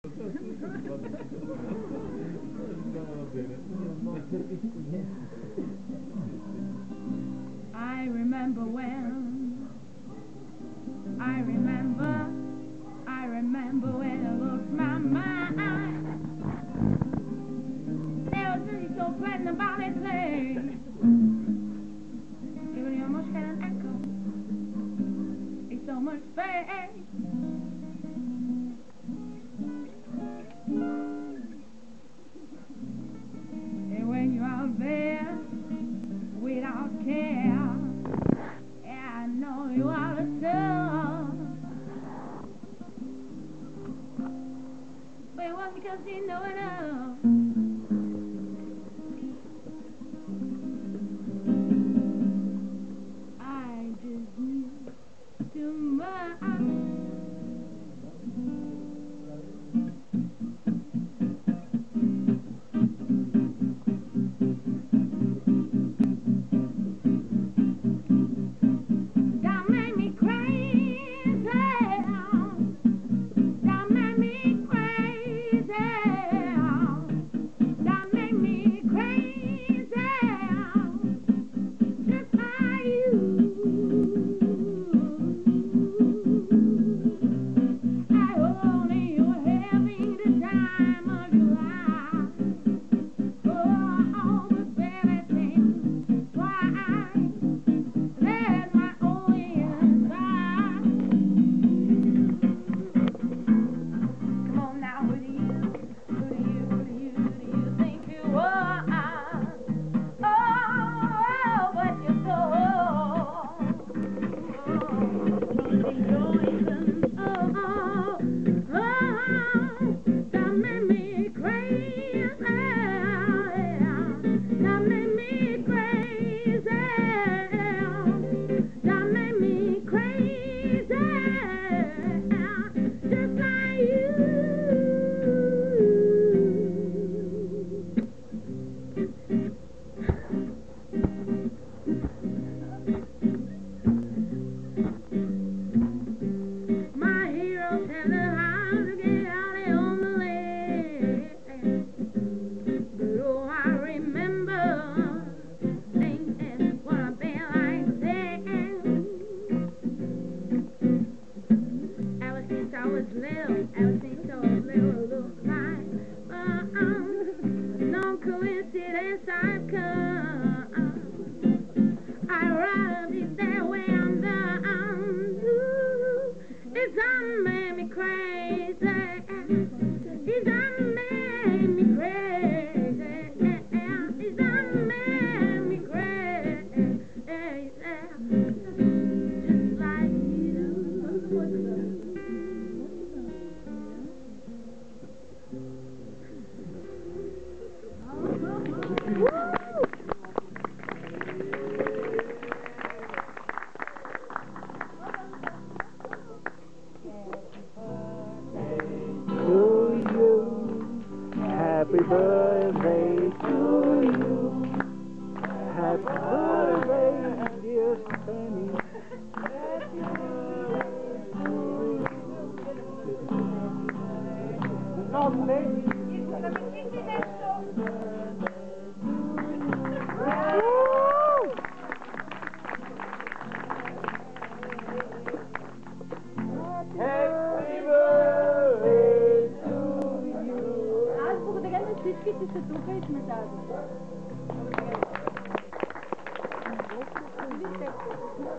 I remember when, I remember when I lost my mind. There was really so frightened about it thing. Even you almost had an echo. It's so much space. And when you're out there without care, yeah, I know you are a soul. But it was because you know enough. I just knew too much. No coincidence I've come. I rather be there where I'm done. It's done made me crazy. It's done made me crazy. It's done made me crazy. Just like you. Happy birthday to you. Happy birthday, dear Penny. Happy birthday to you. No, baby. Всички ще се тука и сме тази.